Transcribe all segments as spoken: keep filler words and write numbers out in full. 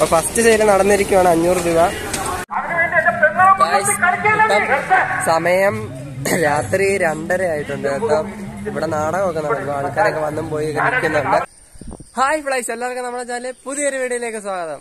അപ്പോൾ first sale നടന്നിരിക്കുകയാണ് അഞ്ഞൂറ് രൂപ. സമയം രാത്രി രണ്ടര ആയിട്ടുണ്ട് കേട്ടോ. ഇവിടെ നാടകമൊക്കെ നടക്കും, ആൾക്കാരൊക്കെ വന്നും പോയി നിൽക്കുന്നുണ്ട്. ഹായ് ഫ്ലൈസ്, എല്ലാവർക്കും നമ്മുടെ ചാനലിൽ പുതിയൊരു വീഡിയോയിലേക്ക് സ്വാഗതം.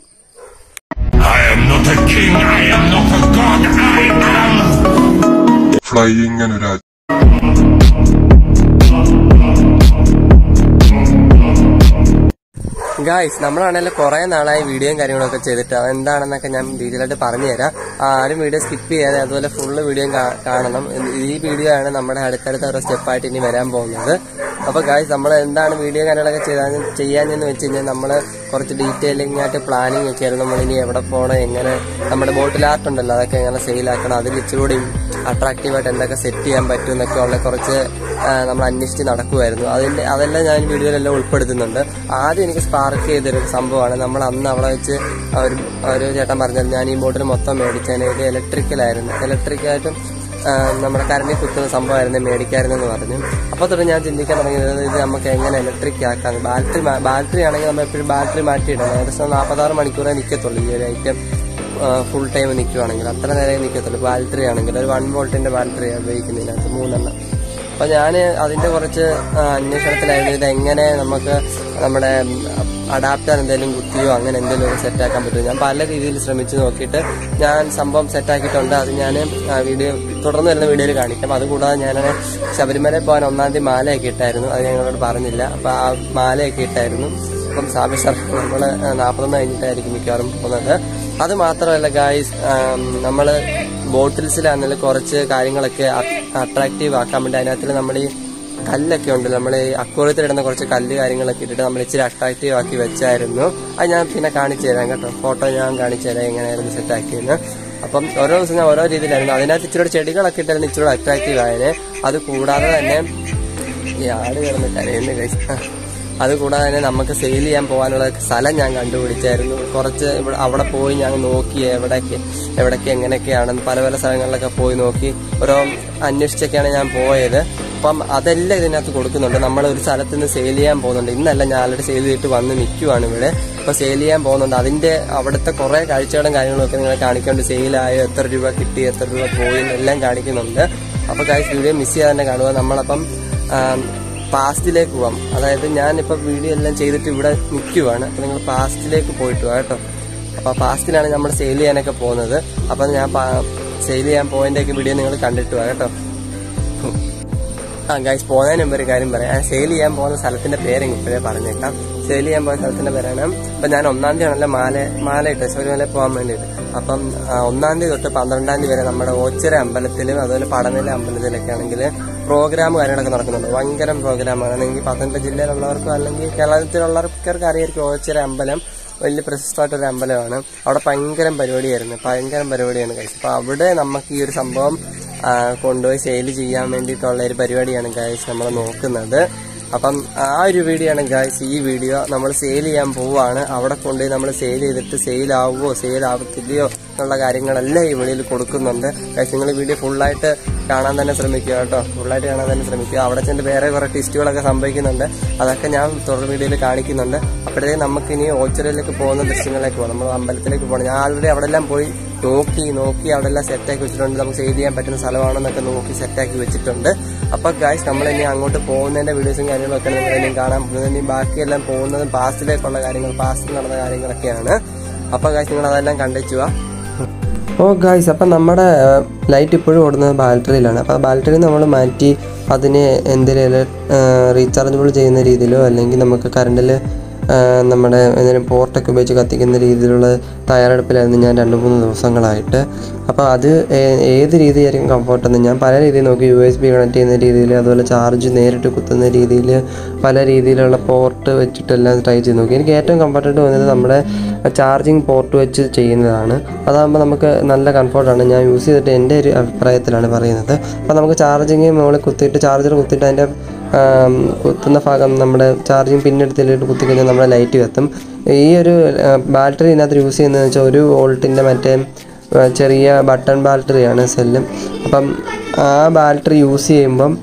ഗായ്സ്, നമ്മളാണെങ്കിൽ കുറെ നാളായി വീഡിയോയും കാര്യങ്ങളൊക്കെ ചെയ്തിട്ട് എന്താണെന്നൊക്കെ ഞാൻ ഡീറ്റെയിലായിട്ട് പറഞ്ഞു തരാം. ആരും വീഡിയോ സ്കിപ്പ് ചെയ്യാതെ അതുപോലെ ഫുള്ള് വീഡിയോ കാണണം. ഈ വീഡിയോ ആണ് നമ്മുടെ അടുത്തടുത്ത ഓരോ സ്റ്റെപ്പായിട്ട് ഇനി വരാൻ പോകുന്നത്. അപ്പോൾ ഗായ്സ്, നമ്മൾ എന്താണ് വീഡിയോ കാര്യങ്ങളൊക്കെ ചെയ്താൽ ചെയ്യാനെന്ന് വെച്ച് കഴിഞ്ഞാൽ നമ്മൾ കുറച്ച് ഡീറ്റെയിലിംഗ് ആയിട്ട് പ്ലാനിങ് ഒക്കെ ആയിരുന്നു. നമ്മളിനി എവിടെ പോകണം, എങ്ങനെ നമ്മുടെ ബോട്ടിൽ ആർട്ട് ഉണ്ടല്ലോ അതൊക്കെ എങ്ങനെ സെയിലാക്കണം, അതിൽ ഇച്ചിരി അട്രാക്റ്റീവായിട്ട് എന്തൊക്കെ സെറ്റ് ചെയ്യാൻ പറ്റും എന്നൊക്കെ ഉള്ള കുറച്ച് നമ്മൾ അന്വേഷിച്ച് നടക്കുമായിരുന്നു. അതിൻ്റെ അതെല്ലാം ഞാൻ വീഡിയോയിലെല്ലാം ഉൾപ്പെടുത്തുന്നുണ്ട്. ആദ്യം എനിക്ക് സ്പാർക്ക് ചെയ്തൊരു സംഭവമാണ്. നമ്മൾ അന്ന് അവിടെ വെച്ച് ഒരു ഒരു ചേട്ടൻ പറഞ്ഞത് ഞാൻ ഈ ബോട്ടിൽ മൊത്തം മേടിച്ചതിന് ഇത് ഇലക്ട്രിക്കലായിരുന്നു, ഇലക്ട്രിക്കായിട്ടും നമ്മുടെ കറണ്ടിൽ കുത്തുന്ന സംഭവമായിരുന്നു മേടിക്കായിരുന്നെന്ന് പറഞ്ഞു. അപ്പോൾ തൊട്ട് ഞാൻ ചിന്തിക്കാൻ തുടങ്ങിയത് ഇത് നമുക്ക് എങ്ങനെ ഇലക്ട്രിക് ആക്കാം. ബാറ്ററി ബാറ്ററി ആണെങ്കിൽ നമ്മൾ എപ്പോഴും ബാറ്ററി മാറ്റിയിടണം. ഏകദേശം നാൽപ്പത്താറ് മണിക്കൂറേ നിൽക്കത്തുള്ളൂ ഈ ഒരു ഐറ്റം. ഫുൾ ടൈം നിൽക്കുവാണെങ്കിൽ അത്ര നേരം നിൽക്കത്തുള്ളൂ. ബാറ്ററി ആണെങ്കിൽ ഒരു വൺ വോൾട്ടിൻ്റെ ബാറ്ററിയാണ് ഉപയോഗിക്കുന്നതിനകത്ത് മൂന്നെണ്ണം. അപ്പോൾ ഞാൻ അതിൻ്റെ കുറച്ച് അന്വേഷണത്തിലായിരുന്നു ഇതെങ്ങനെ നമുക്ക് നമ്മുടെ അഡാപ്റ്റർ എന്തെങ്കിലും കുത്തിയോ അങ്ങനെ എന്തെങ്കിലും ഒരു സെറ്റാക്കാൻ പറ്റുമോ. ഞാൻ പല രീതിയിൽ ശ്രമിച്ച് നോക്കിയിട്ട് ഞാൻ സംഭവം സെറ്റാക്കിയിട്ടുണ്ട്. അത് ഞാൻ വീഡിയോ തുടർന്ന് വരുന്ന വീഡിയോയിൽ കാണിക്കാം. അതുകൂടാതെ ഞാൻ ശബരിമലയിൽ പോകാൻ ഒന്നാം തീയതി മാലയൊക്കെ ഇട്ടായിരുന്നു, അത് ഞങ്ങളോട് പറഞ്ഞില്ല. അപ്പോൾ ആ മാലയൊക്കെ ഇട്ടായിരുന്നു. അപ്പം സാബി സർ നമ്മൾ നാൽപ്പത്തൊന്ന് കഴിഞ്ഞിട്ടായിരിക്കും മിക്കവാറും പോകുന്നത്. അത് മാത്രമല്ല ഗായ്സ്, നമ്മൾ ബോട്ടിൽസിലാണെങ്കിലും കുറച്ച് കാര്യങ്ങളൊക്കെ അട്രാക്റ്റീവ് ആക്കാൻ വേണ്ടി അതിനകത്ത് നമ്മൾ ഈ കല്ലൊക്കെ ഉണ്ട്, നമ്മൾ ഈ അക്വേറിയത്തിലിടുന്ന കുറച്ച് കല്ല് കാര്യങ്ങളൊക്കെ ഇട്ടിട്ട് നമ്മൾ ഇച്ചിരി അട്രാക്റ്റീവ് ആക്കി വെച്ചായിരുന്നു. അത് ഞാൻ പിന്നെ കാണിച്ചു തരാം കേട്ടോ. ഫോട്ടോ ഞാൻ കാണിച്ചു തരാം എങ്ങനെയായിരുന്നു സെറ്റാക്കിയെന്ന്. അപ്പം ഓരോ ദിവസം ഞാൻ ഓരോ രീതിയിലായിരുന്നു. അതിനകത്ത് ഇച്ചിരി ചെടികളൊക്കെ ഇട്ടായിരുന്നു ഇച്ചിരി അട്രാക്റ്റീവ് ആയതിന്. അത് കൂടാതെ തന്നെ ഈ ആട് കിടന്ന് കരയുന്ന കഴിച്ച അതുകൂടാതെ തന്നെ നമുക്ക് സെയിൽ ചെയ്യാൻ പോകാനുള്ള സ്ഥലം ഞാൻ കണ്ടുപിടിച്ചായിരുന്നു. കുറച്ച് ഇവിടെ അവിടെ പോയി ഞാൻ നോക്കി എവിടേക്ക് എവിടേക്ക് എങ്ങനെയൊക്കെയാണെന്ന് പല പല സ്ഥലങ്ങളിലൊക്കെ പോയി നോക്കി ഓരോ അന്വേഷിച്ചൊക്കെയാണ് ഞാൻ പോയത്. അപ്പം അതെല്ലാം ഇതിനകത്ത് കൊടുക്കുന്നുണ്ട്. നമ്മൾ ഒരു സ്ഥലത്ത് നിന്ന് സെയിൽ ചെയ്യാൻ പോകുന്നുണ്ട്. ഇന്നല്ല, ഞാൻ ആൾറെഡി സെയിൽ ചെയ്തിട്ട് വന്ന് നിൽക്കുവാണ് ഇവിടെ. അപ്പോൾ സെയിൽ ചെയ്യാൻ പോകുന്നുണ്ട്. അതിൻ്റെ അവിടുത്തെ കുറേ കാഴ്ചകളും കാര്യങ്ങളൊക്കെ നിങ്ങളെ കാണിക്കുന്നുണ്ട്. സെയിലായോ, എത്ര രൂപ കിട്ടി, എത്ര രൂപ പോയി എന്നെല്ലാം കാണിക്കുന്നുണ്ട്. അപ്പോൾ ഗൈസ്, വീഡിയോ മിസ് ചെയ്യാതെ തന്നെ കാണുക. നമ്മളപ്പം പാസ്റ്റിലേക്ക് പോവാം. അതായത് ഞാനിപ്പോൾ വീഡിയോ എല്ലാം ചെയ്തിട്ട് ഇവിടെ നിൽക്കുവാണ്. അപ്പോൾ നിങ്ങൾ പാസ്റ്റിലേക്ക് പോയിട്ട് പോവാം കേട്ടോ. അപ്പോൾ പാസ്റ്റിലാണ് നമ്മൾ സെയിൽ ചെയ്യാനൊക്കെ പോകുന്നത്. അപ്പം ഞാൻ സെയിൽ ചെയ്യാൻ പോയതിൻ്റെയൊക്കെ വീഡിയോ നിങ്ങൾ കണ്ടിട്ട് പോവാം കേട്ടോ. ആ ഗൈസ്, പോകുന്നതിന് മുമ്പ് ഒരു കാര്യം പറയാം. സെയിൽ ചെയ്യാൻ പോകുന്ന സ്ഥലത്തിന്റെ പേര് ഇപ്പോഴേ പറഞ്ഞേക്കാം. സെയിൽ ചെയ്യാൻ പോകുന്ന സ്ഥലത്തിന്റെ പേരാണ്. അപ്പം ഞാൻ ഒന്നാം തീയതി ആണല്ലോ മാല മാല ഇട്ട് ശബരിമല പോകാൻ വേണ്ടിയിട്ട്. അപ്പം ഒന്നാം തീയതി തൊട്ട് പന്ത്രണ്ടാം തീയതി വരെ നമ്മുടെ ഓച്ചിറ അമ്പലത്തിലും അതുപോലെ പടനില അമ്പലത്തിലൊക്കെ ആണെങ്കിൽ പ്രോഗ്രാം കാര്യങ്ങളൊക്കെ നടക്കുന്നുണ്ട്. ഭയങ്കര പ്രോഗ്രാമാണ്. അല്ലെങ്കിൽ പത്തനംതിട്ട ജില്ലയിലുള്ളവർക്കും അല്ലെങ്കിൽ കേരളത്തിലുള്ളവർക്കൊക്കെ അറിയായിരിക്കും. ഓച്ചിറ അമ്പലം വലിയ പ്രശസ്തമായിട്ടൊരു അമ്പലമാണ്. അവിടെ ഭയങ്കര പരിപാടിയായിരുന്നു, ഭയങ്കര പരിപാടിയാണ് ഗൈസ്. അപ്പോൾ അവിടെ നമുക്ക് ഈ ഒരു സംഭവം കൊണ്ടുപോയി സെയിൽ ചെയ്യാൻ വേണ്ടിയിട്ടുള്ള ഒരു പരിപാടിയാണ് ഗൈസ് നമ്മൾ നോക്കുന്നത്. അപ്പം ആ ഒരു വീഡിയോ ആണ് ഗൈസ് ഈ വീഡിയോ. നമ്മൾ സെയിൽ ചെയ്യാൻ പോവുകയാണ്. അവിടെ കൊണ്ടുപോയി നമ്മൾ സെയിൽ ചെയ്തിട്ട് സെയിൽ ആവുമോ സെയിൽ ആവത്തില്ലയോ എന്നുള്ള കാര്യങ്ങളെല്ലാം ഈ വീഡിയോയിൽ കൊടുക്കുന്നുണ്ട് ഗൈസ്. നിങ്ങൾ വീഡിയോ ഫുള്ളായിട്ട് കാണാൻ തന്നെ ശ്രമിക്കുക കേട്ടോ. ഫുള്ളായിട്ട് കാണാൻ തന്നെ ശ്രമിക്കുക. അവിടെ ചെന്ന് വേറെ കുറേ ട്വിസ്റ്റുകളൊക്കെ സംഭവിക്കുന്നുണ്ട്. അതൊക്കെ ഞാൻ തുടർ വീഡിയോയിൽ കാണിക്കുന്നുണ്ട്. അപ്പോഴത്തേക്ക് നമുക്കിനി ഓച്ചിറയിലേക്ക് പോകുന്ന ദൃശ്യങ്ങളിലേക്ക് പോകാം. നമ്മൾ അമ്പലത്തിലേക്ക് പോകണം. ഞാൻ ആൾറെഡി അവിടെ എല്ലാം പോയി നോക്കി നോക്കി അവിടെ എല്ലാം സെറ്റാക്കി വെച്ചിട്ടുണ്ട്. നമുക്ക് സെയിൽ ചെയ്യാൻ പറ്റുന്ന സ്ഥലമാണെന്നൊക്കെ നോക്കി സെറ്റാക്കി വെച്ചിട്ടുണ്ട്. അപ്പോൾ ഗൈസ്, നമ്മൾ ഇനി അങ്ങോട്ട് പോകുന്നതിൻ്റെ വീഡിയോസും കാര്യങ്ങളൊക്കെ നിങ്ങൾ ഇനിയും കാണാൻ പോകുന്നത്. ഇനി ബാക്കിയെല്ലാം പോകുന്നതും പാസ്റ്റിലേക്കുള്ള കാര്യങ്ങൾ, പാസ്റ്റിൽ നടന്ന കാര്യങ്ങളൊക്കെയാണ്. അപ്പോൾ ഗൈസ്, നിങ്ങൾ അതെല്ലാം കണ്ടിച്ചു വാ. ഓ ഗൈസ്, അപ്പം നമ്മുടെ ലൈറ്റ് ഇപ്പോഴും ഓടുന്നത് ബാറ്ററിയിലാണ്. അപ്പോൾ ആ ബാറ്ററി നമ്മൾ മാറ്റി അതിനെ എന്തെങ്കിലും റീചാർജബിൾ ചെയ്യുന്ന രീതിയിലോ അല്ലെങ്കിൽ നമുക്ക് കറണ്ടിൽ നമ്മുടെ എന്തെങ്കിലും പോർട്ടൊക്കെ ഉപയോഗിച്ച് കത്തിക്കുന്ന രീതിയിലുള്ള തയ്യാറെടുപ്പിലായിരുന്നു ഞാൻ രണ്ട് മൂന്ന് ദിവസങ്ങളായിട്ട്. അപ്പോൾ അത് ഏത് രീതിയായിരിക്കും കംഫർട്ടെന്ന് ഞാൻ പല രീതിയിൽ നോക്കി. യു എസ് ബി കണക്ട് ചെയ്യുന്ന രീതിയിൽ, അതുപോലെ ചാർജ് നേരിട്ട് കുത്തുന്ന രീതിയിൽ, പല രീതിയിലുള്ള പോർട്ട് വെച്ചിട്ടെല്ലാം ട്രൈ ചെയ്ത് നോക്കി. എനിക്ക് ഏറ്റവും കംഫർട്ടായിട്ട് തോന്നിയത് നമ്മുടെ ചാർജിങ് പോർട്ട് വെച്ച് ചെയ്യുന്നതാണ്. അതാകുമ്പോൾ നമുക്ക് നല്ല കംഫർട്ടാണ്. ഞാൻ യൂസ് ചെയ്തിട്ട് എൻ്റെ ഒരു അഭിപ്രായത്തിലാണ് പറയുന്നത്. അപ്പോൾ നമുക്ക് ചാർജിങ് മുകളിൽ കുത്തിയിട്ട് ചാർജർ കുത്തിയിട്ട് അതിൻ്റെ കുത്തുന്ന ഭാഗം നമ്മുടെ ചാർജിങ് പിന്നെടുത്തിട്ട് കുത്തിക്കഴിഞ്ഞാൽ നമ്മുടെ ലൈറ്റ് കത്തും. ഈ ഒരു ബാറ്ററി ഇതിനകത്ത് യൂസ് ചെയ്യുന്നതെന്ന് വെച്ചാൽ ഒരു വോൾട്ടിൻ്റെ മറ്റേ ചെറിയ ബട്ടൺ ബാറ്ററിയാണ് സെല്ലും. അപ്പം ആ ബാറ്ററി യൂസ് ചെയ്യുമ്പം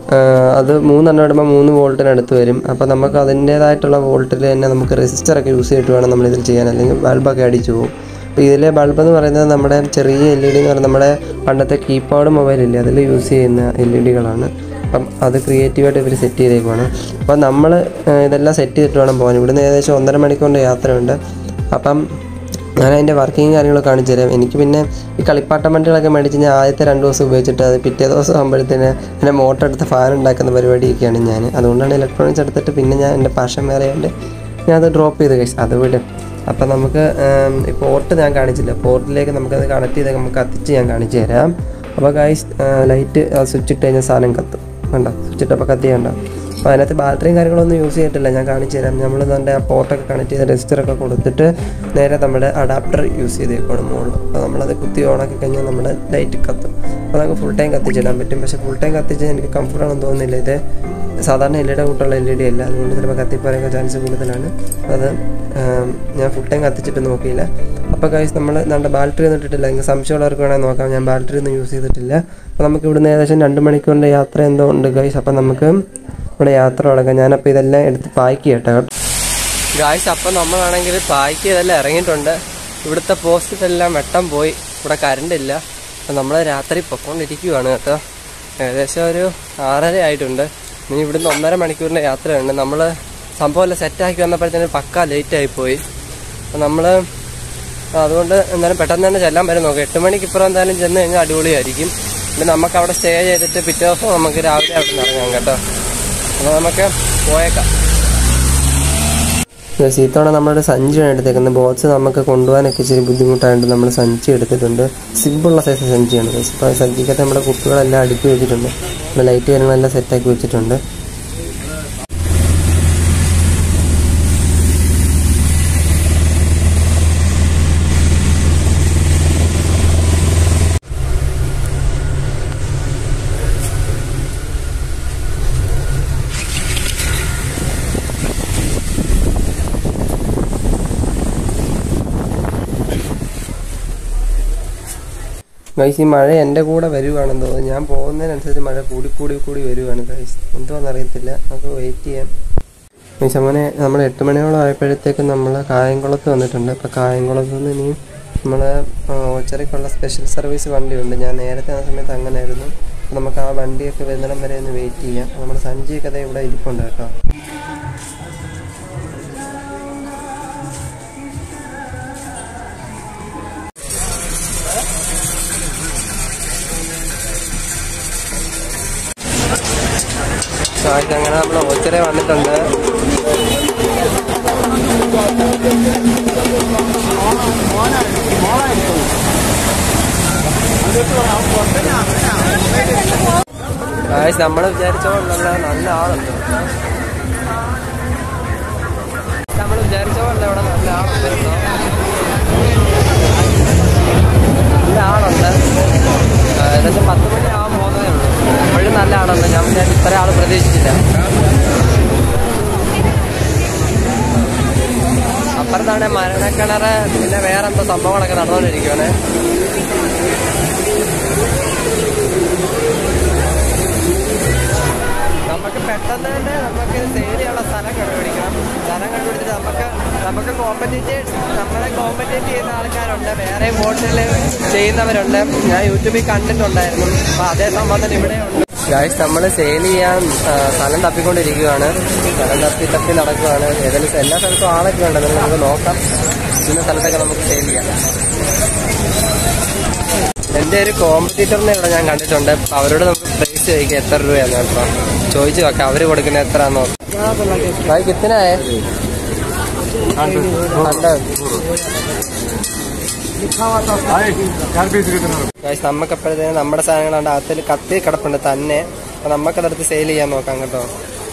അത് മൂന്നെണ്ണം ഇടുമ്പോൾ മൂന്ന് വോൾട്ടിനടുത്ത് വരും. അപ്പോൾ നമുക്ക് അതിൻ്റേതായിട്ടുള്ള വോൾട്ടിൽ തന്നെ നമുക്ക് റെസിസ്റ്ററൊക്കെ യൂസ് ചെയ്തിട്ട് വേണം നമ്മളിതിൽ ചെയ്യാൻ, അല്ലെങ്കിൽ ബൾബൊക്കെ അടിച്ചു പോകും. അപ്പോൾ ഇതിലെ ബൾബ് എന്ന് പറയുന്നത് നമ്മുടെ ചെറിയ എൽ ഇ ഡി എന്ന് പറയുന്നത് നമ്മുടെ പണ്ടത്തെ കീപാഡ് മൊബൈലില്ലേ അതിൽ യൂസ് ചെയ്യുന്ന എൽ ഇ ഡികളാണ്. അപ്പം അത് ക്രിയേറ്റീവായിട്ട് ഇവർ സെറ്റ് ചെയ്തേക്കുവാണ്. അപ്പോൾ നമ്മൾ ഇതെല്ലാം സെറ്റ് ചെയ്തിട്ട് വേണം പോകാൻ. ഇവിടുന്ന് ഏകദേശം ഒന്നര മണിക്കൂറിൻ്റെ യാത്രയുണ്ട്. അപ്പം ഞാൻ അതിൻ്റെ വർക്കിങ് കാര്യങ്ങളൊക്കെ കാണിച്ചു തരാം. എനിക്ക് പിന്നെ ഈ കളിപ്പാട്ടം വണ്ടികളൊക്കെ മേടിച്ച് ഞാൻ ആദ്യത്തെ രണ്ട് ദിവസം ഉപയോഗിച്ചിട്ട് അത് പിറ്റേ ദിവസം ആകുമ്പോഴത്തേന് എൻ്റെ മോട്ടർ എടുത്ത് ഫാൻ ഉണ്ടാക്കുന്ന പരിപാടിയൊക്കെയാണ് ഞാൻ. അതുകൊണ്ടാണ് ഇലക്ട്രോണിക്സ് എടുത്തിട്ട് പിന്നെ ഞാൻ എൻ്റെ പാഷൻ വേറെയുണ്ട് ഞാൻ അത് ഡ്രോപ്പ് ചെയ്ത് കഴിച്ചു അത് വിടും. അപ്പം നമുക്ക് ഈ പോർട്ട് ഞാൻ കാണിച്ചില്ല, പോർട്ടിലേക്ക് നമുക്കത് കണക്ട് ചെയ്ത് നമുക്ക് കത്തിച്ച് ഞാൻ കാണിച്ചു തരാം. അപ്പോൾ ഗൈസ് ലൈറ്റ് സ്വിച്ച് ഇട്ട് കഴിഞ്ഞാൽ സാധനം കത്തും, കണ്ടോ സ്വിച്ച് ഇട്ടപ്പോൾ കത്തി കണ്ടോ. അപ്പോൾ അതിനകത്ത് ബാറ്ററിയും കാര്യങ്ങളൊന്നും യൂസ് ചെയ്തിട്ടില്ല, ഞാൻ കാണിച്ചു തരാം. നമ്മൾ നമ്മുടെ ആ പോർട്ടൊക്കെ കണക്ട് ചെയ്ത് രജിസ്റ്ററൊക്കെ കൊടുത്തിട്ട് നേരെ നമ്മുടെ അഡാപ്റ്റർ യൂസ് ചെയ്തേക്കണം മുകളിൽ. അപ്പോൾ നമ്മളത് കുത്തി ഓണാക്കി കഴിഞ്ഞാൽ നമ്മുടെ ലൈറ്റ് കത്തും. അപ്പോൾ നമുക്ക് ഫുൾ ടൈം കത്തിച്ചിടാൻ പറ്റും. പക്ഷേ ഫുൾ ടൈം കത്തിച്ച് എനിക്ക് കംഫർട്ടാണെന്ന് തോന്നുന്നില്ല. ഇത് സാധാരണ എൽ ഇ ഡിയുടെ കൂട്ടുള്ള എൽ ഇ ഡി അല്ല, അതുകൊണ്ട് ചിലപ്പോൾ കത്തിപ്പോരാൻ ചാൻസ് കൂടുതലാണ്. അത് ഞാൻ ഫുൾ ടൈം കത്തിച്ചിട്ട് നോക്കിയില്ല. അപ്പോൾ ഗൈസ് നമ്മൾ നമ്മുടെ ബാറ്ററി ഒന്നും ഇട്ടിട്ടില്ല, എനിക്ക് സംശയമുള്ളവർക്ക് വേണമെങ്കിൽ നോക്കാം. ഞാൻ ബാറ്ററി ഒന്നും യൂസ് ചെയ്തിട്ടില്ല. അപ്പോൾ നമുക്ക് ഇവിടുന്ന് ഏകദേശം രണ്ട് മണിക്കൂറിൻ്റെ യാത്ര എന്തോ ഉണ്ട് ഗൈസ്. അപ്പോൾ നമുക്ക് ഇവിടെ യാത്ര തുടങ്ങാം. ഞാനപ്പോൾ ഇതെല്ലാം എടുത്ത് പാക്ക് ചെയ്യട്ടെ ഗൈസ്. അപ്പോൾ നമ്മളാണെങ്കിൽ പാക്ക് ചെയ്തെല്ലാം ഇറങ്ങിയിട്ടുണ്ട്. ഇവിടുത്തെ പോസ്റ്റിലെല്ലാം വെട്ടം പോയി, ഇവിടെ കറണ്ട് ഇല്ല. അപ്പോൾ നമ്മൾ രാത്രി പൊക്കോണ്ടിരിക്കുവാണ് കേട്ടോ. ഏകദേശം ഒരു ആറര ആയിട്ടുണ്ട്. ഇനി ഇവിടുന്ന് ഒന്നര മണിക്കൂറിൻ്റെ യാത്രയുണ്ട്. നമ്മൾ സംഭവമെല്ലാം സെറ്റാക്കി വന്നപ്പോഴത്തേന് പക്ക ലേറ്റായിപ്പോയി. അപ്പോൾ നമ്മൾ അതുകൊണ്ട് എന്തായാലും പെട്ടെന്ന് തന്നെ ചെല്ലാൻ വരും നോക്കാം. എട്ട് മണിക്ക് ഇപ്പുറം എന്തായാലും ചെന്ന് കഴിഞ്ഞാൽ അടിപൊളിയായിരിക്കും. പിന്നെ നമുക്ക് അവിടെ സ്റ്റേ ചെയ്തിട്ട് പിറ്റേ ദിവസം നമുക്ക് രാവിലെ അവിടെ നിന്ന് ഇറങ്ങാം കേട്ടോ. അപ്പോൾ നമുക്ക് പോയേക്കാം. സീത്തോണ നമ്മളൊരു സഞ്ചിയാണ് എടുത്തേക്കുന്നത്. ബോക്സ് നമുക്ക് കൊണ്ടുപോകാനൊക്കെ ഇച്ചിരി ബുദ്ധിമുട്ടായിട്ട് നമ്മൾ സഞ്ചി എടുത്തിട്ടുണ്ട്. സിബുള്ള സൈസ് സഞ്ചിയാണ്. ഇപ്പോൾ സഞ്ചിക്കകത്ത് നമ്മുടെ കുപ്പികളെല്ലാം അടുക്കി വെച്ചിട്ടുണ്ട്, ലൈറ്റ് കാര്യങ്ങളെല്ലാം സെറ്റാക്കി വെച്ചിട്ടുണ്ട്. ഗൈസ് ഈ മഴ എൻ്റെ കൂടെ വരുവാണെന്ന് തോന്നുന്നു. ഞാൻ പോകുന്നതിനനുസരിച്ച് മഴ കൂടി കൂടി കൂടി വരുവാണ് ഗൈസ്. എന്തുവാന്ന് അറിയത്തില്ല, നമുക്ക് വെയിറ്റ് ചെയ്യാം. ഗൈസ് അങ്ങനെ നമ്മൾ എട്ട് മണിയോളം ആയപ്പോഴത്തേക്കും നമ്മൾ കായംകുളത്ത് വന്നിട്ടുണ്ട്. അപ്പോൾ കായംകുളത്ത് നിന്ന് ഇനിയും നമ്മൾ ഓച്ചറയ്ക്കുള്ള സ്പെഷ്യൽ സർവീസ് വണ്ടിയുണ്ട്. ഞാൻ നേരത്തെ ആ സമയത്ത് അങ്ങനെയായിരുന്നു. അപ്പോൾ നമുക്ക് ആ വണ്ടിയൊക്കെ വരുന്നിടം വരെ ഒന്ന് വെയിറ്റ് ചെയ്യാം. നമ്മുടെ സഞ്ചിയൊക്കെ അതേ ഇവിടെ ഇരിപ്പുണ്ട് കേട്ടോ. അങ്ങനെ നമ്മൾ ഓച്ചറ വന്നിട്ടുണ്ട്. നമ്മൾ വിചാരിച്ചോണ്ടല്ല, നല്ല ആളുണ്ട്. നമ്മൾ വിചാരിച്ചോണ്ടല്ല, ഇവിടെ നല്ല ആളുണ്ട് കേട്ടോ. നല്ല ആളുണ്ട്. ഏകദേശം പത്ത് മണി ആവാൻ പോകുന്നതേ ഉള്ളൂ. അപ്പോഴും നല്ല ആളുണ്ട്. ഞാൻ വിചാരിച്ചു ഇത്ര ആൾ പ്രതീക്ഷിച്ചില്ല. അപ്പുറത്താണ് മരണക്കിണറ്, പിന്നെ വേറെ എന്തോ സംഭവങ്ങളൊക്കെ നടന്നുകൊണ്ടിരിക്കുകയാണ്. നമുക്ക് പെട്ടെന്ന് തന്നെ നമുക്ക് സേലിയുള്ള സ്ഥലം കണ്ടുപിടിക്കണം. സ്ഥലം കണ്ടുപിടിച്ചിട്ട് നമുക്ക് നമുക്ക് കോമ്പറ്റേറ്റേഴ്സ് നമ്മളെ കോമ്പറ്റേറ്റ് ചെയ്യുന്ന ആൾക്കാരുണ്ട്, വേറെ ബോട്ടിൽ ചെയ്യുന്നവരുണ്ട്. ഞാൻ യൂട്യൂബിൽ കണ്ടിട്ടുണ്ടായിരുന്നു. അപ്പോൾ അതേ സംഭവം തന്നെ ഇവിടെ ഉണ്ട്. ഗൈസ് നമ്മൾ സെയിൽ ചെയ്യാൻ സ്ഥലം തപ്പിക്കൊണ്ടിരിക്കുകയാണ്. സ്ഥലം തപ്പി തപ്പി നടക്കുകയാണ്. ഏതെങ്കിലും എല്ലാ സ്ഥലത്തും ആളൊക്കെ ഉണ്ട്, നമുക്ക് നോക്കാം. ഇന്ന സ്ഥലത്തൊക്കെ നമുക്ക് സെയിൽ ചെയ്യാം. എൻ്റെ ഒരു കോമ്പറ്റീറ്ററിനെ ഇവിടെ ഞാൻ കണ്ടിട്ടുണ്ട്. അവരോട് നമുക്ക് പ്രൈസ് ചോദിക്കാം എത്ര രൂപയാന്ന് കേട്ടോ. ചോദിച്ചു നോക്കാം അവർ കൊടുക്കുന്ന എത്രയാണെന്ന് നോക്കാം. ഭായ് കിത്തനായേ? നമുക്കപ്പോഴത്തേനും നമ്മുടെ സാധനങ്ങളുണ്ട് അകത്തിൽ കത്തി കിടപ്പുണ്ട് തന്നെ. അപ്പൊ നമുക്കതെടുത്ത് സെയിൽ ചെയ്യാൻ നോക്കാം കേട്ടോ.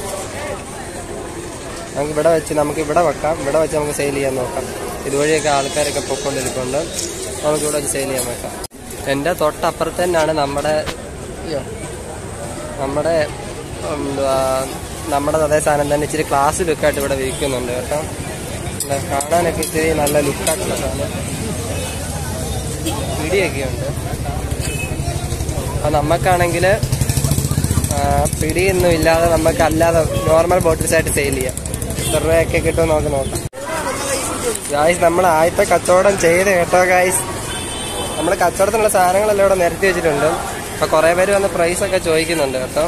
നമുക്ക് ഇവിടെ വെച്ച് നമുക്ക് ഇവിടെ വെക്കാം. ഇവിടെ വെച്ച് നമുക്ക് സെയിൽ ചെയ്യാൻ നോക്കാം. ഇതുവഴിയൊക്കെ ആൾക്കാരൊക്കെ പൊയ്ക്കൊണ്ടിരിക്കുന്നുണ്ട്. നമുക്ക് ഇവിടെ വെച്ച് സെയിൽ ചെയ്യാൻ നോക്കാം. എൻ്റെ തൊട്ടപ്പുറത്ത് തന്നെയാണ് നമ്മുടെ നമ്മുടെ നമ്മുടെ അതേ സാധനം തന്നെ ഇച്ചിരി ക്ലാസ് ലുക്കായിട്ട് ഇവിടെ വിൽക്കുന്നുണ്ട് കേട്ടോ. കാണാനൊക്കെ ഇച്ചിരി നല്ല ലുക്കായിട്ടുള്ള സാധനം പിടിയൊക്കെ ഉണ്ട്. അപ്പം നമുക്കാണെങ്കിൽ പിടിയൊന്നും ഇല്ലാതെ നമുക്ക് അല്ലാതെ നോർമൽ ബോട്ടിൽസ് ആയിട്ട് സെയിൽ ചെയ്യാം. എത്ര രൂപയൊക്കെ കിട്ടുമെന്ന് നമുക്ക് നോക്കാം. ഗായ്സ് നമ്മൾ ആദ്യത്തെ കച്ചവടം ചെയ്ത് കേട്ടോ ഗായ്സ്. നമ്മൾ കച്ചവടത്തിനുള്ള സാധനങ്ങളെല്ലാം ഇവിടെ നിരത്തി വെച്ചിട്ടുണ്ട്. അപ്പോൾ കുറേ പേര് വന്ന് പ്രൈസൊക്കെ ചോദിക്കുന്നുണ്ട് കേട്ടോ.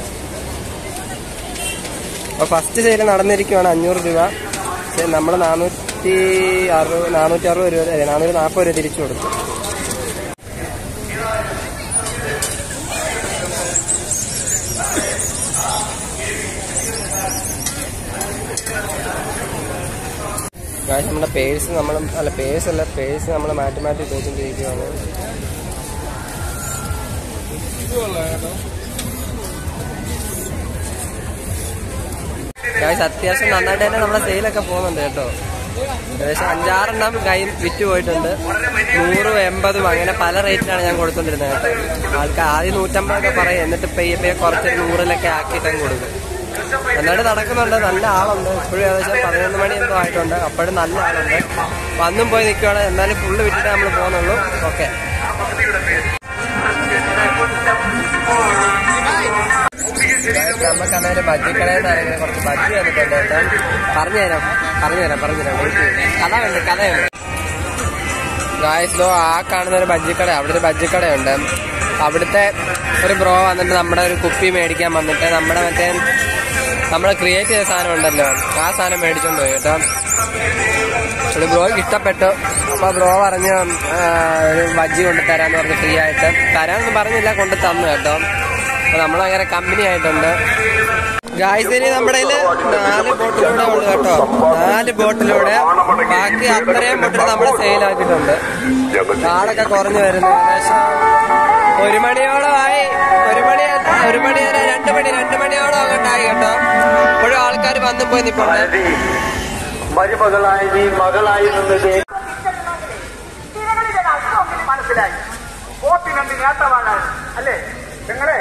അപ്പോൾ ഫസ്റ്റ് സെയിൽ നടന്നിരിക്കുവാണ് അഞ്ഞൂറ് രൂപ. പക്ഷേ നമ്മൾ നാനൂറ്റി അറുപത് നാനൂറ്റി അറുപത് രൂപ അല്ലേ നാനൂറ്റി നാൽപ്പത് രൂപ തിരിച്ചു കൊടുത്തു. ഗായ്സ് നമ്മുടെ പേഴ്സ് നമ്മൾ അല്ല പേഴ്സ് അല്ല പേഴ്സ് നമ്മൾ മാറ്റി മാറ്റി ഉപയോഗിച്ചുകൊണ്ടിരിക്കുകയാണ്. ഗായ്സ് അത്യാവശ്യം നന്നായിട്ട് തന്നെ നമ്മുടെ സെയിലൊക്കെ പോകുന്നുണ്ട് കേട്ടോ. ഏകദേശം അഞ്ചാറെണ്ണം കൈ വിറ്റ് പോയിട്ടുണ്ട്. നൂറും എൺപതും അങ്ങനെ പല റേറ്റിലാണ് ഞാൻ കൊടുത്തോണ്ടിരുന്നത് കേട്ടോ. ആൾക്കാർ ആദ്യം നൂറ്റമ്പതൊക്കെ പറയും, എന്നിട്ട് പെയ്യെ പെയ്യെ കുറച്ചൊരു നൂറിലൊക്കെ ആക്കിയിട്ടങ്ങ് കൊടുക്കും. നന്നായിട്ട് നടക്കുന്നുണ്ട്. നല്ല ആളുണ്ട്. ഇപ്പോഴും ഏകദേശം പതിനൊന്ന് മണി എന്തോ ആയിട്ടുണ്ട്. അപ്പോഴും നല്ല ആളുണ്ട്. വന്നും പോയി നിൽക്കുകയാണ്. എന്നാലും ഫുള്ള് വിട്ടിട്ടേ നമ്മൾ പോകുന്നുള്ളൂ. ഓക്കെ നമുക്ക് അന്നേരം ബജ്ജിക്കടയിൽ നിന്നാണെങ്കിൽ കുറച്ച് ബജ്ജി വന്നിട്ടുണ്ട് കേട്ടോ. പറഞ്ഞുതരാം പറഞ്ഞുതരാം പറഞ്ഞുതരാം കഥയുണ്ട് കഥയുണ്ട് ഗായ്സ്. ലോ ആ കാണുന്ന ഒരു ബജ്ജിക്കട, അവിടെ ഒരു ബജ്ജിക്കടയുണ്ട്. അവിടുത്തെ ഒരു ബ്രോ വന്നിട്ട് നമ്മുടെ ഒരു കുപ്പി മേടിക്കാൻ വന്നിട്ട് നമ്മുടെ മറ്റേ നമ്മൾ ക്രിയേറ്റ് ചെയ്ത സാധനം ഉണ്ടല്ലോ ആ സാധനം മേടിച്ചോണ്ട് പോയി കേട്ടോ. ഒരു ബ്രോയ്ക്ക് ഇഷ്ടപ്പെട്ടു. അപ്പോൾ ബ്രോ പറഞ്ഞ് ഒരു ബജ്ജി കൊണ്ട് തരാമെന്ന് പറഞ്ഞ് ഫ്രീ ആയിട്ട്. തരാമെന്ന് പറഞ്ഞില്ല, കൊണ്ട് തന്നു കേട്ടോ. അപ്പോൾ നമ്മളങ്ങനെ കമ്പനി ആയിട്ടുണ്ട് ഗായ്സ്. ഇനി നമ്മുടെ നാല് ബോട്ടിലൂടെ ഉള്ളു കേട്ടോ. നാല് ബോട്ടിലൂടെ ബാക്കി അത്രയും ബോട്ടിൽ നമ്മൾ സെയിലാക്കിയിട്ടുണ്ട്. കാടൊക്കെ കുറഞ്ഞു വരുന്നു. ഏകദേശം ഒരു മണിയോളമായി. ഒരു മണി ഒരു മണി വരെ രണ്ട് മണി രണ്ട് മണിയോളം അങ്ങോട്ടായി കേട്ടോ. ഇപ്പോഴും ആൾക്കാർ വന്നും പോയി നിൽപ്പുണ്ട്. മരുമകളായി നീ മകളായി നിന്നത് മനസ്സിലായി. വോട്ടിനെന്ത് നേട്ടമാണ് അല്ലേ നിങ്ങളെ.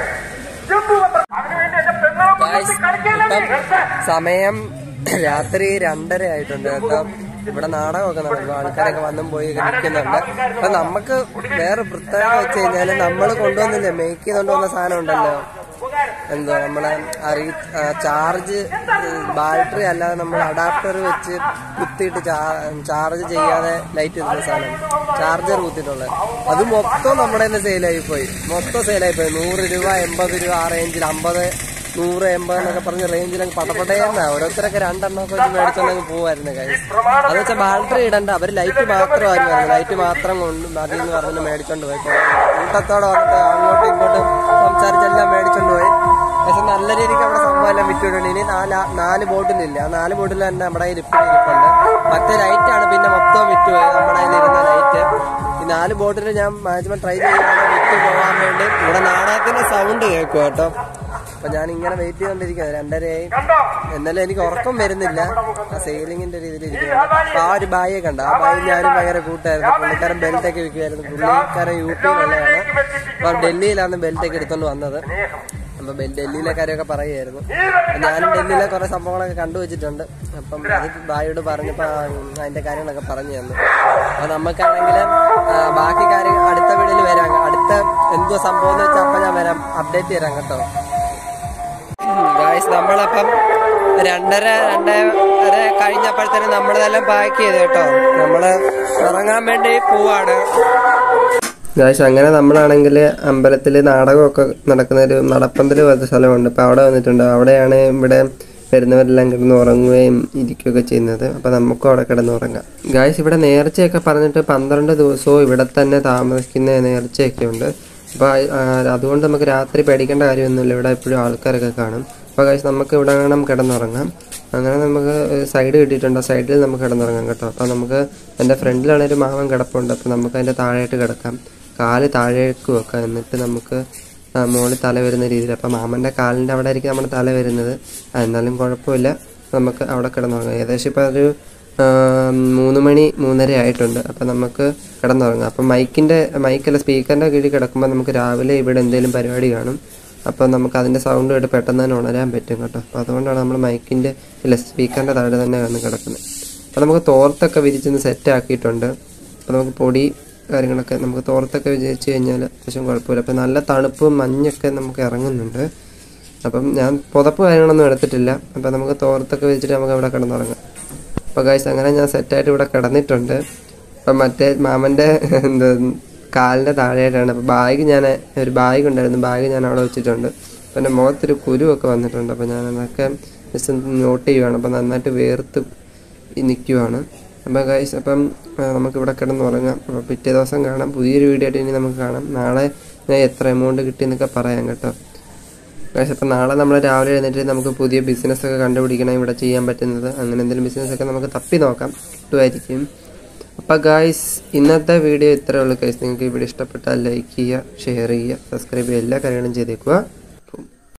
സമയം രാത്രി രണ്ടര ആയിട്ടുണ്ട് കേട്ടോ. ഇവിടെ നാടകമൊക്കെ നടക്കും. ആൾക്കാരൊക്കെ വന്നും പോയി നിൽക്കുന്നുണ്ട്. അപ്പൊ നമുക്ക് വേറെ പ്രത്യേകത വെച്ച് കഴിഞ്ഞാല് നമ്മൾ കൊണ്ടുവന്നില്ലേ മേക്ക് ചെയ്തോണ്ട് വന്ന സാധനം ഉണ്ടല്ലോ, എന്തോ നമ്മളെ അറിയി ചാർജ് ബാറ്ററി അല്ലാതെ നമ്മൾ അഡാപ്റ്റർ വെച്ച് കുത്തിയിട്ട് ചാർജ് ചെയ്യാതെ ലൈറ്റ് ഇടുന്ന സാധനം, ചാർജർ കുത്തിയിട്ടുള്ളത്, അത് മൊത്തം നമ്മുടെ തന്നെ സെയിലായി പോയി. മൊത്തം സെയിലായി പോയി. നൂറ് രൂപ എൺപത് രൂപ ആ റേഞ്ചിൽ, അമ്പത് നൂറ് എൺപത് എന്നൊക്കെ പറഞ്ഞ റേഞ്ചിലങ്ങ് പടപടയെന്നാ. ഓരോരുത്തരൊക്കെ രണ്ടെണ്ണമൊക്കെ വെച്ച് മേടിച്ചോണ്ടങ്ങ് പോവായിരുന്നു കാര്യം. അത് വെച്ചാൽ ബാറ്ററി ഇടണ്ട, അവർ ലൈറ്റ് മാത്രമായിരുന്നു. ലൈറ്റ് മാത്രം കൊണ്ട് മതി എന്ന് പറഞ്ഞ് മേടിച്ചോണ്ട് പോയി. കൂട്ടത്തോടെ വന്നിട്ട് അങ്ങോട്ടും ഇങ്ങോട്ടും സംസാരിച്ചെല്ലാം മേടിച്ചോണ്ട് പോയി. പക്ഷെ നല്ല രീതിക്ക് അവിടെ സംഭവം എല്ലാം വിറ്റുകൊണ്ടുണ്ട്. ഇനി നാല് നാല് ബോട്ടിലില്ല. ആ നാല് ബോട്ടിൽ തന്നെ നമ്മുടെ കയ്യിൽ ഇപ്പോഴും ഇരിപ്പുണ്ട്. മറ്റേ ലൈറ്റാണ് പിന്നെ മൊത്തം വിറ്റുപോയി, നമ്മുടെ കയ്യിലിരുന്ന ലൈറ്റ്. ഈ നാല് ബോട്ടിൽ ഞാൻ മാക്സിമം ട്രൈ ചെയ്യുകയാണ് വിറ്റ് പോകാൻ വേണ്ടി. ഇവിടെ നാടകത്തിന്റെ സൗണ്ട് കേൾക്കും കേട്ടോ. അപ്പൊ ഞാൻ ഇങ്ങനെ വെയിറ്റ് ചെയ്തോണ്ടിരിക്കുന്നത്. രണ്ടരയായി. എന്നാലും എനിക്ക് ഉറക്കം വരുന്നില്ല. ആ സെയിലിങ്ങിന്റെ രീതിയിൽ ഇരിക്കുന്നു. അപ്പൊ ആ ഒരു ബായിയെ കണ്ട, ആ ബായി ഞാനും ഭയങ്കര കൂട്ടായിരുന്നു. പുള്ളിക്കാരൻ ബെൽറ്റൊക്കെ വിൽക്കുമായിരുന്നു. പുള്ളിക്കാരൻ യു പിയിലുള്ളതാണ്. അപ്പൊ ഡൽഹിയിലാണ് ബെൽറ്റൊക്കെ എടുത്തോണ്ട് വന്നത്. അപ്പൊ ഡൽഹിയിലെ കാര്യമൊക്കെ പറയുമായിരുന്നു. ഞാനും ഡൽഹിയിലെ കുറെ സംഭവങ്ങളൊക്കെ കണ്ടുവച്ചിട്ടുണ്ട്. അപ്പം അത് ബായിയോട് പറഞ്ഞപ്പോ അതിന്റെ കാര്യങ്ങളൊക്കെ പറഞ്ഞു തന്നു. അപ്പൊ നമുക്കാണെങ്കിൽ ബാക്കി കാര്യം അടുത്ത വീഡിയോയിൽ വരാം. അടുത്ത എന്തോ സംഭവം എന്ന് വെച്ചാൽ അപ്പൊ ഞാൻ വരാം, അപ്ഡേറ്റ് തരാം കേട്ടോ. ഗായ്സ് നമ്മളപ്പം രണ്ടര രണ്ടര കഴിഞ്ഞപ്പോഴത്തേനും നമ്മളിതെല്ലാം പാക്ക് ചെയ്ത് കേട്ടോ. നമ്മള് ഇറങ്ങാൻ വേണ്ടി പോവാണ് ഗായ്സ്. അങ്ങനെ നമ്മളാണെങ്കിൽ അമ്പലത്തിൽ നാടകമൊക്കെ നടക്കുന്ന ഒരു നടപ്പന്തൽ പോലത്തെ സ്ഥലമുണ്ട്. അപ്പോൾ അവിടെ വന്നിട്ടുണ്ട്. അവിടെയാണ് ഇവിടെ വരുന്നവരെല്ലാം കിടന്ന് ഉറങ്ങുകയും ഇരിക്കുകയൊക്കെ ചെയ്യുന്നത്. അപ്പോൾ നമുക്കും അവിടെ കിടന്ന് ഉറങ്ങാം ഗായ്സ്. ഇവിടെ നേർച്ചയൊക്കെ പറഞ്ഞിട്ട് പന്ത്രണ്ട് ദിവസവും ഇവിടെ തന്നെ താമസിക്കുന്ന നേർച്ചയൊക്കെ ഉണ്ട്. അപ്പോൾ അതുകൊണ്ട് നമുക്ക് രാത്രി പേടിക്കേണ്ട കാര്യമൊന്നുമില്ല. ഇവിടെ എപ്പോഴും ആൾക്കാരൊക്കെ കാണും. അപ്പോൾ ഗായ്സ് നമുക്ക് ഇവിടെ വേണം കിടന്നുറങ്ങാം. അങ്ങനെ നമുക്ക് സൈഡ് കിട്ടിയിട്ടുണ്ട്. ആ സൈഡിൽ നമുക്ക് കിടന്നുറങ്ങാം കേട്ടോ. അപ്പോൾ നമുക്ക് എൻ്റെ ഫ്രണ്ടിലാണൊരു മാമൻ കിടപ്പുണ്ട്. അപ്പോൾ നമുക്ക് അതിൻ്റെ താഴെയായിട്ട് കിടക്കാം. കാല് താഴേക്ക് വെക്കാം. എന്നിട്ട് നമുക്ക് മുകളിൽ തല വരുന്ന രീതിയിൽ. അപ്പം മാമൻ്റെ കാലിൻ്റെ അവിടെ ആയിരിക്കും നമ്മുടെ തല വരുന്നത്. എന്നാലും കുഴപ്പമില്ല, നമുക്ക് അവിടെ കിടന്നുറങ്ങാം. ഏകദേശം ഇപ്പോൾ ഒരു മൂന്ന് മണി മൂന്നര ആയിട്ടുണ്ട്. അപ്പം നമുക്ക് കിടന്നുറങ്ങാം. അപ്പം മൈക്കിൻ്റെ മൈക്കല്ല സ്പീക്കറിൻ്റെ കീഴിൽ കിടക്കുമ്പോൾ നമുക്ക് രാവിലെ ഇവിടെ എന്തെങ്കിലും പരിപാടി കാണും. അപ്പോൾ നമുക്ക് അതിൻ്റെ സൗണ്ട് കേട്ട് പെട്ടെന്ന് തന്നെ ഉണരാൻ പറ്റും കേട്ടോ. അപ്പോൾ അതുകൊണ്ടാണ് നമ്മൾ മൈക്കിൻ്റെ ഇല്ല സ്പീക്കറിൻ്റെ താഴെ തന്നെ വന്ന് കിടക്കുന്നത്. അപ്പോൾ നമുക്ക് തോർത്തൊക്കെ വിരിച്ചൊന്ന് സെറ്റ് ആക്കിയിട്ടുണ്ട്. അപ്പോൾ നമുക്ക് പൊടി കാര്യങ്ങളൊക്കെ നമുക്ക് തോർത്തൊക്കെ വിചാരിച്ചു കഴിഞ്ഞാൽ അത്യാവശ്യം കുഴപ്പമില്ല. അപ്പോൾ നല്ല തണുപ്പും മഞ്ഞൊക്കെ നമുക്ക് ഇറങ്ങുന്നുണ്ട്. അപ്പം ഞാൻ പുതപ്പ് കാര്യങ്ങളൊന്നും എടുത്തിട്ടില്ല. അപ്പം നമുക്ക് തോർത്തൊക്കെ വെച്ചിട്ട് നമുക്ക് ഇവിടെ കിടന്നുറങ്ങാം. അപ്പോൾ ഗൈസ് അങ്ങനെ ഞാൻ സെറ്റായിട്ട് ഇവിടെ കിടന്നിട്ടുണ്ട്. അപ്പം മറ്റേ മാമൻ്റെ എന്താ കാലിൻ്റെ താഴെയായിട്ടാണ്. അപ്പോൾ ബാഗ് ഞാൻ ഒരു ബാഗ് ഉണ്ടായിരുന്നു, ബാഗ് ഞാൻ അവിടെ വെച്ചിട്ടുണ്ട്. അപ്പം എൻ്റെ മുഖത്തൊരു കുരുവൊക്കെ വന്നിട്ടുണ്ട്. അപ്പോൾ ഞാൻ അതൊക്കെ ജസ്റ്റ് നോട്ട് ചെയ്യുവാണ്. അപ്പം നന്നായിട്ട് വേർത്ത് നിൽക്കുവാണ്. അപ്പം ഗൈസ് അപ്പം നമുക്കിവിടെ കിടന്നുറങ്ങാം. അപ്പോൾ പിറ്റേ ദിവസം കാണാം, പുതിയൊരു വീഡിയോ ആയിട്ട് ഇനി നമുക്ക് കാണാം. നാളെ ഞാൻ എത്ര എമൗണ്ട് കിട്ടിയെന്നൊക്കെ പറയാം കേട്ടോ ഗൈസ്. അപ്പം നാളെ നമ്മൾ രാവിലെ എഴുന്നേറ്റ് നമുക്ക് പുതിയ ബിസിനസ്സൊക്കെ കണ്ടുപിടിക്കണം ഇവിടെ ചെയ്യാൻ പറ്റുന്നത്. അങ്ങനെ എന്തെങ്കിലും ബിസിനസ്സൊക്കെ നമുക്ക് തപ്പി നോക്കാം, കിട്ടുമായിരിക്കും. അപ്പോൾ ഗൈസ് ഇന്നത്തെ വീഡിയോ ഇത്രയേ ഉള്ളൂ ഗൈസ്. നിങ്ങൾക്ക് ഈ വീഡിയോ ഇഷ്ടപ്പെട്ടാൽ ലൈക്ക് ചെയ്യുക, ഷെയർ ചെയ്യുക, സബ്സ്ക്രൈബ് ചെയ്യുക, എല്ലാ കാര്യങ്ങളും ചെയ്തേക്കുക.